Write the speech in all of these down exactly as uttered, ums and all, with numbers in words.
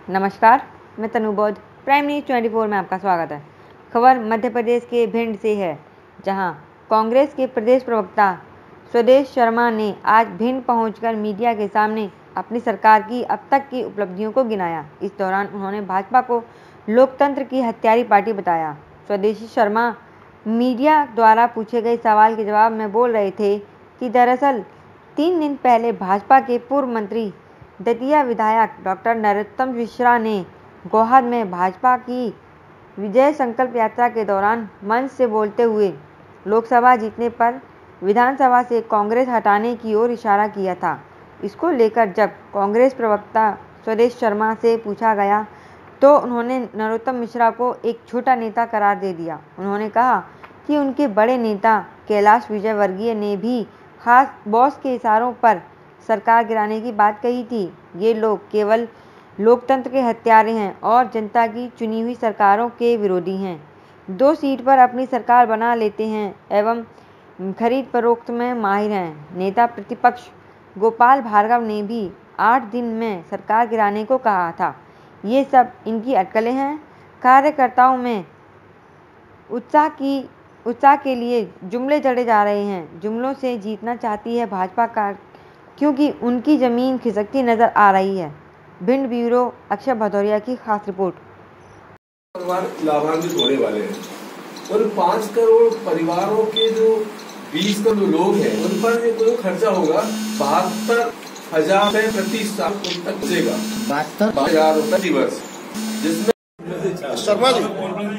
नमस्कार, मैं तनु बौद्ध। प्राइम न्यूज चौबीस में आपका स्वागत है। खबर मध्य प्रदेश के भिंड से है, जहां कांग्रेस के प्रदेश प्रवक्ता स्वदेश शर्मा ने आज भिंड पहुंचकर मीडिया के सामने अपनी सरकार की अब तक की उपलब्धियों को गिनाया। इस दौरान उन्होंने भाजपा को लोकतंत्र की हत्यारी पार्टी बताया। स्वदेशी शर्मा मीडिया द्वारा पूछे गए सवाल के जवाब में बोल रहे थे कि दरअसल तीन दिन पहले भाजपा के पूर्व मंत्री दतिया विधायक डॉक्टर नरोत्तम मिश्रा ने गोहद में भाजपा की विजय संकल्प यात्रा के दौरान मंच से बोलते हुए लोकसभा जीतने पर विधानसभा से कांग्रेस हटाने की ओर इशारा किया था। इसको लेकर जब कांग्रेस प्रवक्ता स्वदेश शर्मा से पूछा गया तो उन्होंने नरोत्तम मिश्रा को एक छोटा नेता करार दे दिया। उन्होंने कहा कि उनके बड़े नेता कैलाश विजयवर्गीय ने भी खास बॉस के इशारों पर सरकार गिराने की बात कही थी। ये लोग केवल लोकतंत्र के हत्यारे हैं और जनता की चुनी हुई सरकारों के विरोधी हैं। दो सीट पर अपनी सरकार बना लेते हैं एवं खरीद फरोख्त में माहिर हैं। नेता प्रतिपक्ष गोपाल भार्गव ने भी आठ दिन में सरकार गिराने को कहा था। ये सब इनकी अटकलें हैं। कार्यकर्ताओं में उत्साह की उत्साह के लिए जुमले जड़े जा रहे हैं। जुमलों से जीतना चाहती है भाजपा का, क्योंकि उनकी जमीन खिसकती नजर आ रही है। भिंड ब्यूरो अक्षय भदौरिया की खास रिपोर्ट। परिवार लाभान्वित होने वाले हैं और पाँच करोड़ परिवारों के जो बीस करोड़ लोग हैं उन पर जो खर्चा होगा बहत्तर हजार से प्रति साल उन तक बचेगा बहत्तर हजार रूपए प्रति वर्ष, जिसमें शर्मा जी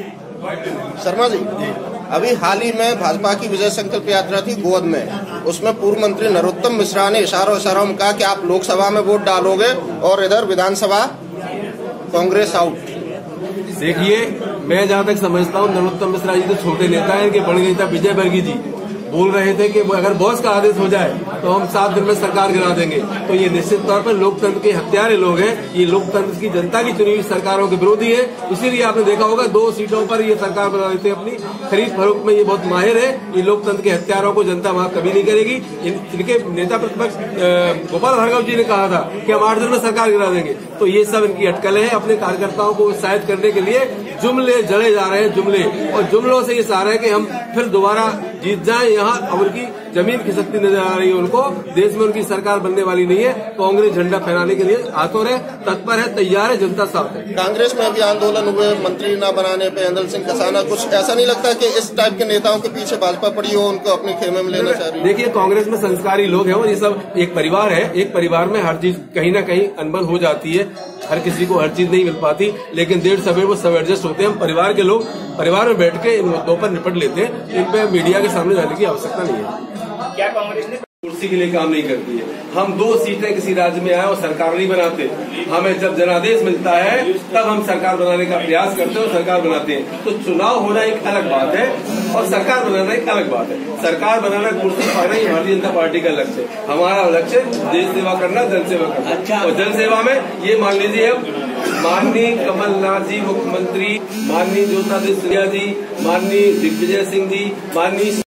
शर्मा जी अभी हाल ही में भाजपा की विजय संकल्प यात्रा थी गोहद में। उसमें पूर्व मंत्री नरोत्तम मिश्रा ने इशारों इशारों में कहा कि आप लोकसभा में वोट डालोगे और इधर विधानसभा कांग्रेस आउट। देखिए, मैं जहाँ तक समझता हूँ नरोत्तम मिश्रा जी तो छोटे नेता हैं। इनके बड़े नेता विजयवर्गीय जी बोल रहे थे कि अगर बॉस का आदेश हो जाए तो हम सात दिन में सरकार गिरा देंगे। तो ये निश्चित तौर पर लोकतंत्र के हत्यारे लोग हैं। ये लोकतंत्र की जनता की चुनी हुई सरकारों के विरोधी है। इसीलिए आपने देखा होगा दो सीटों पर ये सरकार बना लेते हैं अपनी। खरीद फरोख्त में ये बहुत माहिर है। ये लोकतंत्र के हत्यारों को जनता वहां कभी नहीं करेगी। इनके नेता प्रतिपक्ष गोपाल भार्गव जी ने कहा था कि हम आठ दिन में सरकार गिरा देंगे। तो ये सब इनकी अटकलें हैं। अपने कार्यकर्ताओं को उत्साहित करने के लिए जुमले जड़े जा रहे हैं जुमले और जुमलों से ये सहारा है कि हम फिर दोबारा जीत जाएं। यहाँ अब उनकी जमीन खिसकती नजर आ रही है। उनको देश में उनकी सरकार बनने वाली नहीं है। कांग्रेस झंडा फहराने के लिए आतुर है, तत्पर है, तैयार है, जनता साथ है। कांग्रेस में अभी आंदोलन हुए मंत्री न बनाने पे अंदल सिंह कसाना, कुछ ऐसा नहीं लगता कि इस टाइप के नेताओं के पीछे भाजपा पड़ी हो, उनको अपने खेमे में लेना चाह रही है? देखिए, कांग्रेस में संस्कारी लोग हैं और ये सब एक परिवार है। एक परिवार में हर चीज कहीं ना कहीं अनबन हो जाती है। हर किसी को हर चीज नहीं मिल पाती, लेकिन देर सवेर वो सब एडजस्ट होते हैं। हम परिवार के लोग परिवार में बैठ के इन मुद्दों पर निपट लेते हैं। इन पे मीडिया के सामने जाने की आवश्यकता नहीं है। क्या कांग्रेस ने कुर्सी के लिए काम नहीं करती है। हम दो सीटें किसी राज्य में आए और सरकार नहीं बनाते। हमें जब जनादेश मिलता है तब हम सरकार बनाने का प्रयास करते हैं और सरकार बनाते हैं। तो चुनाव होना एक अलग बात है और सरकार बनाना एक अलग बात है। सरकार बनाना, कुर्सी पाना ही भारतीय जनता पार्टी का लक्ष्य है। हमारा लक्ष्य देश सेवा करना, जन सेवा करना। अच्छा। और जन सेवा में ये मान लीजिए, माननीय कमलनाथ जी मुख्यमंत्री, माननीय ज्योतिरादित्य सिंधिया जी, माननीय दिग्विजय सिंह जी, माननीय